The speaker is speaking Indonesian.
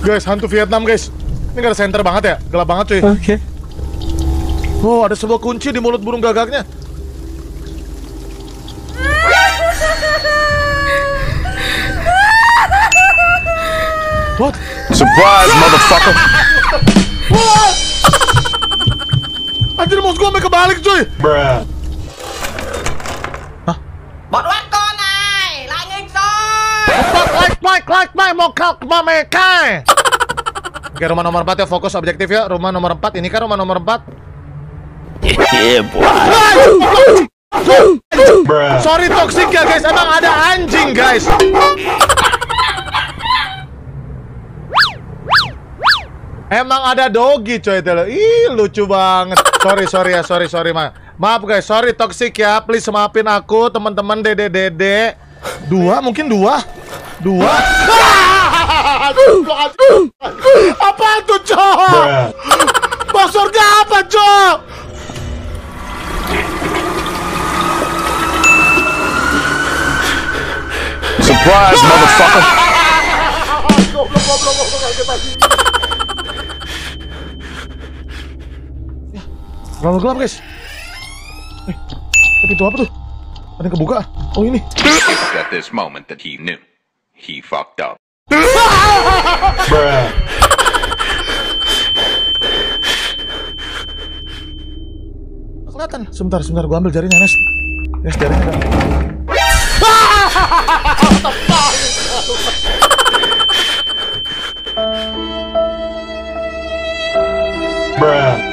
Guys, hantu Vietnam guys. Ini gak ada center banget ya? Gelap banget cuy. Oke. Oh, ada sebuah kunci di mulut burung gagaknya. What? Surprise, motherfucker. What? Anjir, mouse gua sampai kebalik cuy. Bruh. Hah? Bật quát con này, lại nghịch rồi. Like, mau kau mekai. Oke, rumah nomor 4 ya, fokus objektif ya. Rumah nomor 4, ini kan rumah nomor 4. Sorry toxic ya guys, emang ada anjing guys. Emang ada doggy coy itu. Ih, lucu banget. Sorry maaf guys, sorry toxic ya. Please maafin aku teman-teman dede. Mungkin dua. Apa tuh cowok? Passwordnya apa cowok? Surprise, motherfucker. Gelap guys. Pintu apa tuh? Ada yang kebuka. Oh ini. At this moment that he knew, he fucked up. Bruh. Kelihatan. Sebentar, gua ambil jarinya, Nes. Nes, jarinya kan. Bruh.